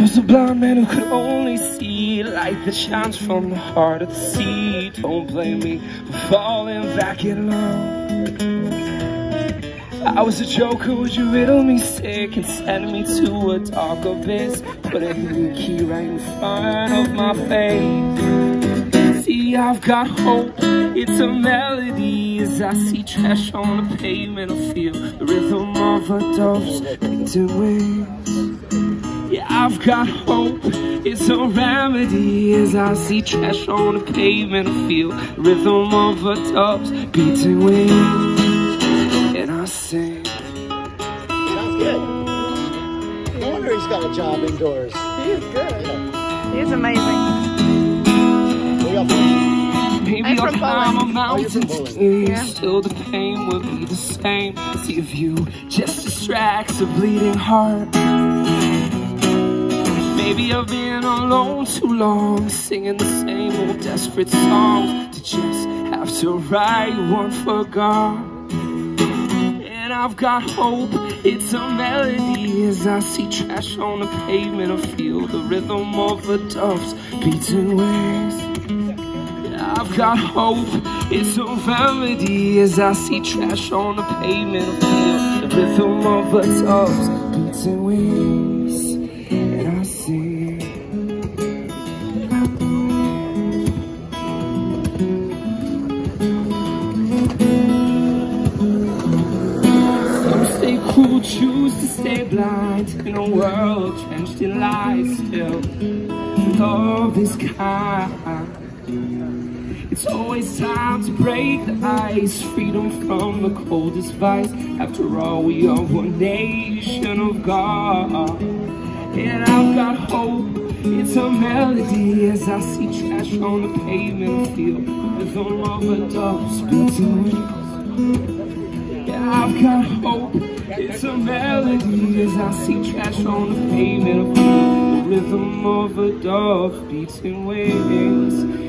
was a blind man who could only see light that shines from the heart of the sea. Don't blame me for falling back in love. I was a joker, would you riddle me sick and send me to a dark abyss? Put a hidden key right in front of my face. See, I've got hope, it's a melody. As I see trash on the pavement, I feel the rhythm of a dove's painted wings. Yeah, I've got hope, it's a remedy. As I see trash on the pavement, I feel the rhythm of a dove's beating wings. And I sing. Sounds good. No wonder he's got a job indoors. He is good. Yeah. He is amazing. Maybe I'll climb a mountain today. Yeah. Still the pain will be the same. See if you just distracts a bleeding heart. Maybe I've been alone too long, singing the same old desperate songs, to just have to write one for God. And I've got hope, it's a melody. As I see trash on the pavement, I feel the rhythm of a dove's beating wings. Yeah, I've got hope, it's a remedy. As I see trash on the pavement, I feel the rhythm of a dove's beating wings. And I sing. Who choose to stay blind in a world drenched in lies? Still, love is kind. It's always time to break the ice, freedom from the coldest vice. After all, we are one nation of God. And I've got hope, it's a melody. As I see trash on the pavement, I feel the rhythm of a dove's beating wings. I've got hope, it's a melody. As I see trash on the pavement, I feel the rhythm of a dove beating wings.